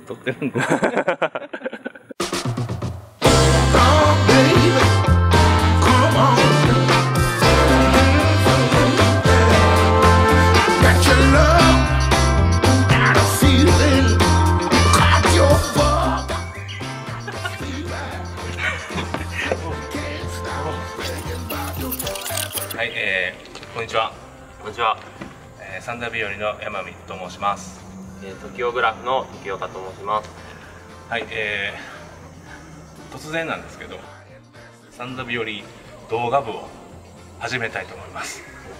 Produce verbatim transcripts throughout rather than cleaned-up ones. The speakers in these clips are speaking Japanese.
撮ってるんではい、えー、こんにちは。 こんにちは。 えー、サンダー日和の山見と申します。 えー、トキオグラフの時岡と申します。 はい、えー、突然なんですけど、サンダー日和動画部を始めたいと思います。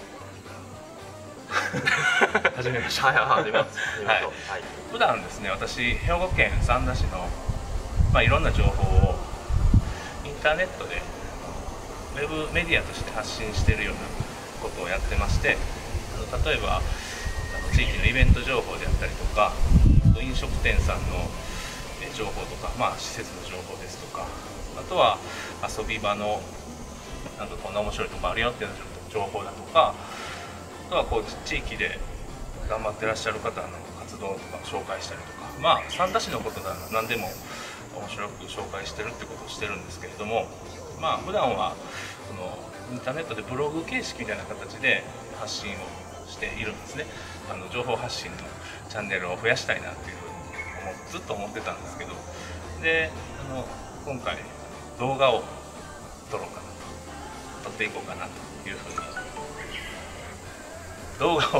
始めましょう。 はい、始めます。 はい。普段ですね、私兵庫県三田市のまあいろんな情報をインターネットでウェブメディアとして発信しているようなことをやってまして、あの例えばあの地域のイベント情報であったりとか、飲食店さんの情報とか、まあ、施設の情報ですとか、あとは遊び場のなんかこんな面白いとこあるよっていう情報だとか、あとはこう地域で頑張ってらっしゃる方の活動とか紹介したりとか、まあ三田市のことなら何でも面白く紹介してるってことをしてるんですけれども、まあ普段はそのインターネットでブログ形式みたいな形で発信をしているんですね。あの情報発信のチャンネルを増やしたいなっていうふうに思うずっと思ってたんですけど、であの今回動画を撮ろうかなと撮っていこうかなというふうに動画を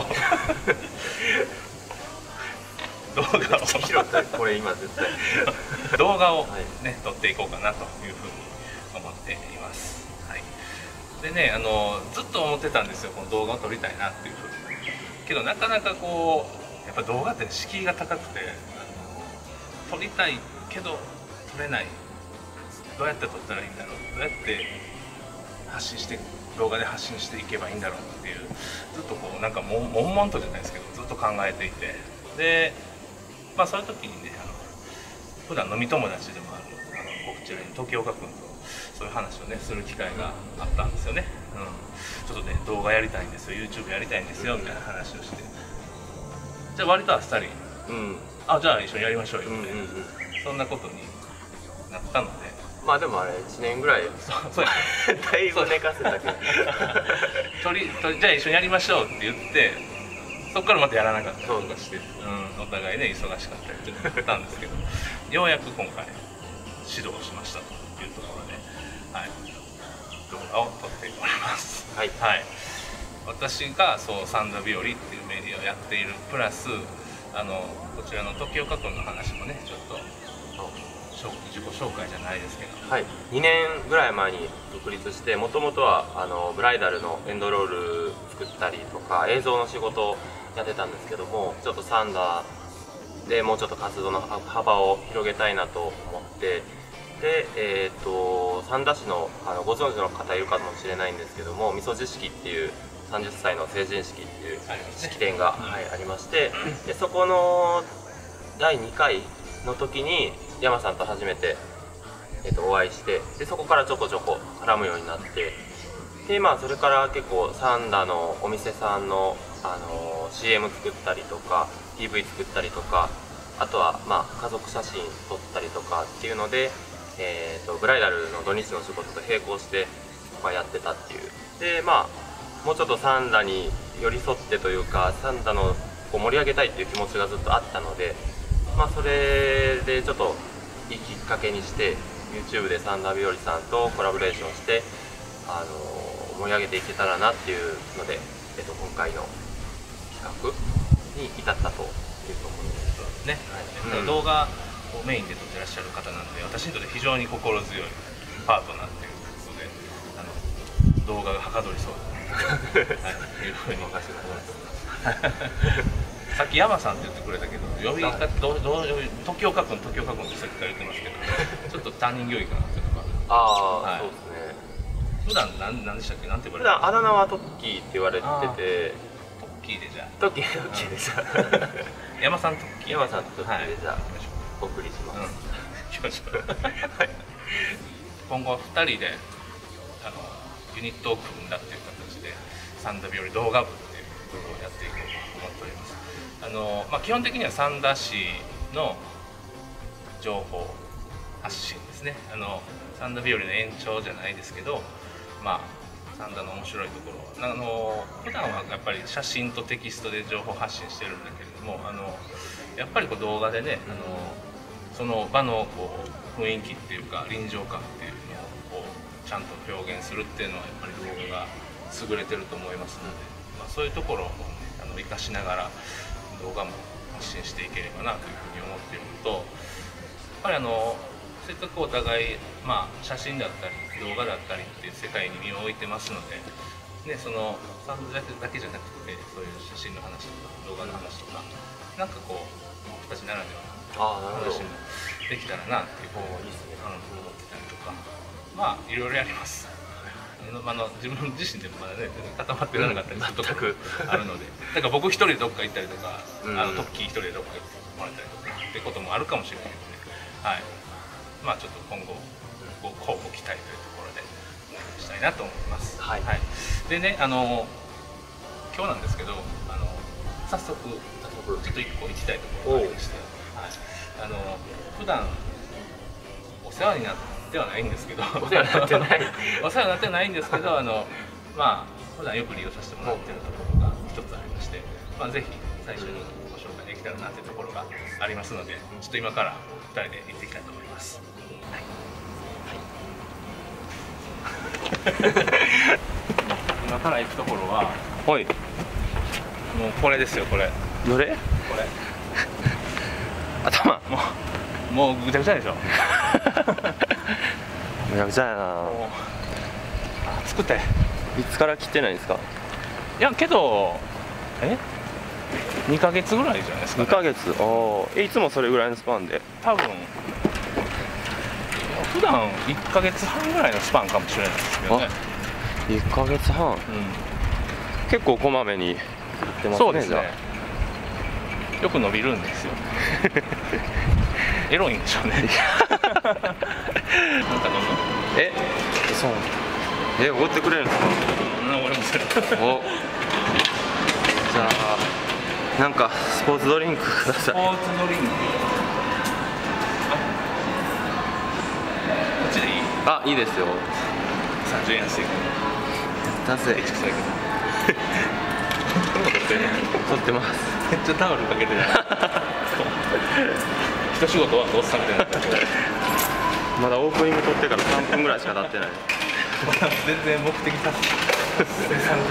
動画を拾ったこれ今絶対動画をね撮っていこうかなというふうに思っています。はい。でね、あのずっと思ってたんですよ、この動画を撮りたいなっていうふうに。けどなかなかこうやっぱ動画って敷居が高くて、あの撮りたいけど撮れない。どうやって撮ったらいいんだろう。どうやって発信して動画で発信していけばいいんだろうっていうずっとこうなんかもん悶々とじゃないですけどずっと考えていて、でまあそういう時にね、あの普段飲み友達でもあるあのこちらに時岡君とそういう話をねする機会があったんですよね。うん、ちょっとね動画やりたいんですよ、 YouTube やりたいんですよみたいな話をして、じゃあ割とあっさり、うん、あじゃあ一緒にやりましょうよみたいな、うんうんうん、そんなことになったので。 まあでもあれいちねんぐらいそうやだいぶ寝かせたけどとりとりじゃあ一緒にやりましょうって言って、そこからまたやらなかったりとかして、うん、お互いね忙しかったりとかしたんですけどようやく今回指導しましたというところで、はい、動画を撮っております。はい、はい、私がそうサンダー日和っていうメディアをやっているプラス、あのこちらの時岡君の話もねちょっと自己紹介じゃないですけど、 はい、にねんぐらい前に独立して、もともとはあのブライダルのエンドロール作ったりとか映像の仕事をやってたんですけども、ちょっとサンダーでもうちょっと活動の幅を広げたいなと思って、で、えー、と三田市のあのご存知の方いるかもしれないんですけども、みそじ式っていうさんじゅっさいの成人式っていう式典が、はい、ありまして、でそこのだいにかいの時に山さんと初めて、えー、とお会いして、でそこからちょこちょこ絡むようになって、でまあそれから結構サンダのお店さんの、あのー、シーエム 作ったりとか ピーブイ 作ったりとか、あとはまあ家族写真撮ったりとかっていうので、えー、とブライダルの土日の仕事と並行して、まあ、やってたっていう。でまあもうちょっとサンダに寄り添ってというか、サンダのこう盛り上げたいっていう気持ちがずっとあったので、まあそれでちょっといいきっかけにして YouTube でサンダー日和さんとコラボレーションして、あの盛り上げていけたらなっていうので、えっと、今回の企画に至ったというところですね。はい、うん、動画をメインで撮ってらっしゃる方なので、私にとって非常に心強いパートナーということで、あの動画がはかどりそうだなというふうに思います。さっき山さんって言ってくれたけど、呼び方どうどう時岡君時岡君ってさっきから言ってますけど、ちょっと他人行儀かなっていうのがああ、はい、そうですね。 普段なんなんでしたっけ、なんて言われてる？普段あだ名はトッキーって言われてて、 トッキーでじゃあトッキートッキーでじゃあ山さんトッキー山さんトッキーでじゃあ、はい、お送りします。うん、行きましょう。はい。 今後ふたりであのユニットを組んだっていう形でサンダ日和動画部っていう部分をやっていこうと思っております。あのまあ、基本的には三田市の情報発信ですね。あの三田日和の延長じゃないですけど、まあ三田の面白いところ、あの普段はやっぱり写真とテキストで情報発信してるんだけれども、あのやっぱりこう動画でね、あのその場のこう雰囲気っていうか臨場感っていうのをこうちゃんと表現するっていうのはやっぱり動画が優れてると思いますので、まあ、そういうところを、ね、あの生かしながら動画も発信していければなというふうに思っているのと、やっぱりあのせっかくお互い、まあ、写真だったり動画だったりっていう世界に身を置いてますので、ね、そのサウンドだけじゃなくてそういう写真の話とか動画の話とかなんかこう僕たちならではの話もできたらなっていうふうに思ってたりとか、まあいろいろやります。あの自分自身でもまだね固まってなかったりするところあるので、だから僕一人でどっか行ったりとか、うん、あのトッキー一人でどっか行ってもらったりとかってこともあるかもしれないので、はい、まあちょっと今後こう交互期待というところでしたいなと思います。はい、はい、でね、あの今日なんですけど、あの早速ちょっと一個行きたいところがありまして、はい、あの普段お世話になってはないんですけど、お世話になってないお世話になってないんですけど、あのまあ普段よく利用させてもらっているところが一つありまして、まあぜひ最初にご紹介できたらなというところがありますので、ちょっと今からふたりで行っていきたいと思います。今から行くところは、 はい、 もうこれですよ。これどれ？ これ頭もうもうぐちゃぐちゃでしょ。 ぐちゃぐちゃやな。 作っていつから切ってないんですか？ いやけどえにかげつぐらいじゃないですか、ね、 にかげつ。ああ、いつもそれぐらいのスパンで？ 多分普段いっかげつはんぐらいのスパンかもしれないですけどね。 いっかげつはん、うん、結構こまめに切ってますね。そうですね、よく伸びるんですよ。エロいんでしょうね。なんかどんどんえそうえおごってくれるんですか？ 俺もそれ。 おじゃあなんかスポーツドリンクください。スポーツドリンク、こっちでいい？ あ、いいですよ。 さんじゅうえん安い出せ。 これも撮ってるね。 撮ってます。 めっちゃタオルかけてる。一仕事終わっておっさんみたいな。 まだオープニング撮ってからさんぷんぐらいしか経ってない。 全然目的達成されてないです。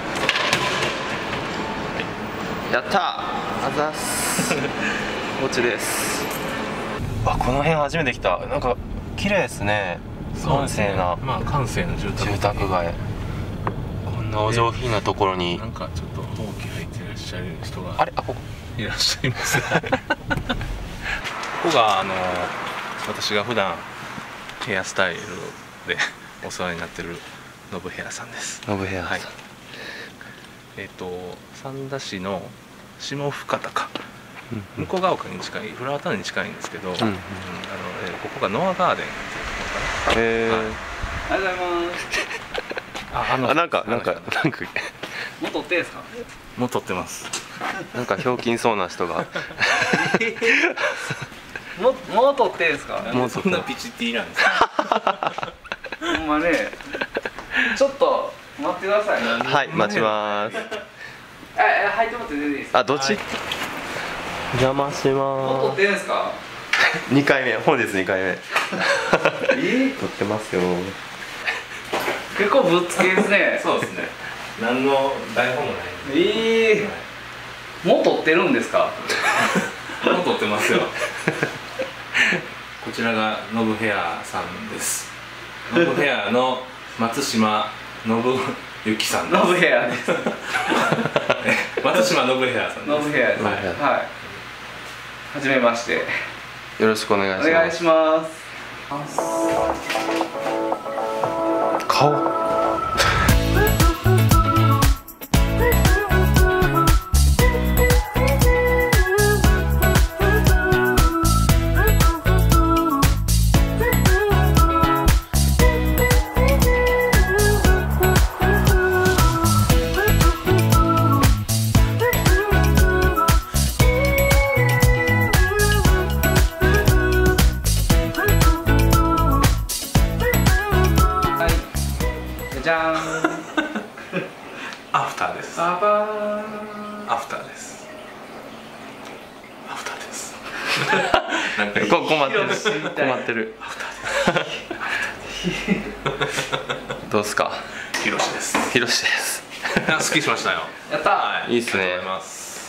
やったー、あざっす。こっちです。あ、この辺初めて来た。なんか綺麗ですね。閑静な、 まあ閑静な住宅住宅街。こんなお上品なところになんかちょっと陶器入ってらっしゃる人があれ、あ、ここいらっしゃいます。ここがあの私が普段ヘアスタイルでお世話になってるノブヘアさんです。 ノブヘアさん、はい、 えっと三田市の下深田か、うん、向ヶ丘に近いフラワータウンに近いんですけど、うんうん、あのえここがノアガーデンっていうところかな。へえ、はい、ありがとうございます。あ、あのあ、なんかなんかなんかもう撮ってんすか？もう撮ってます。 なんかひょうきんそうな人がももう撮ってんすか？ もうそんなピチティなんですか？ ほんまね、ちょっと待ってください。 はい、待ちます。 え、入ってもらって全然いいですか？ あ、どっち？はい、邪魔しまもう撮ってんすか？ にかいめ、本日にかいめ。 えー、 撮ってますよ。 結構ぶっつけですね。 そうですね。何の台本もない。 ええー、もう撮ってるんですか？ もう撮ってますよ。こちらがノブヘアさんです。ノブヘアの松島信之さんです。 ノブヘアです。 松島信ヘアさんです。 ノブヘアです。はい。はじめまして。 よろしくお願いします。 お願いします。 顔。 ターです。アフターです。 なんかこ困ってる困ってる。どうですか。 ヒロシです。 ヒロシです。 すっきりしましたよ。 やった、 はい、 いいっすね。 ありがとうございます。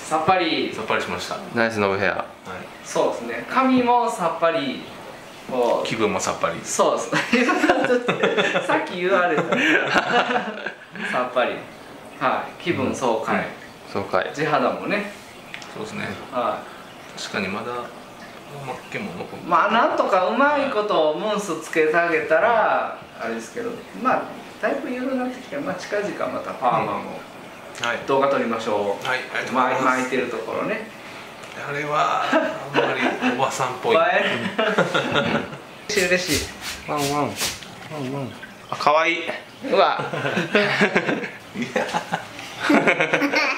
さっぱりさっぱりしました。 ナイスノブヘア。 はい、 そうですね。髪もさっぱり、こう気分もさっぱり。 そうですね。さっき言われたさっぱり、はい、気分爽快、 爽快。 地肌もね。 そうですね。 は確かにまだまっけも残ってい。まあなんとかうまいことムースつけてあげたらあれですけど、まあだいぶ緩くなってきて、まあ近々またパーマも動画撮りましょう。 はい、ありがとうございます。 巻いてるところね。 あれはあんまりおばさんっぽい。 嬉しい嬉しい。 ワンワンワンワン。あ、可愛い。 うわ。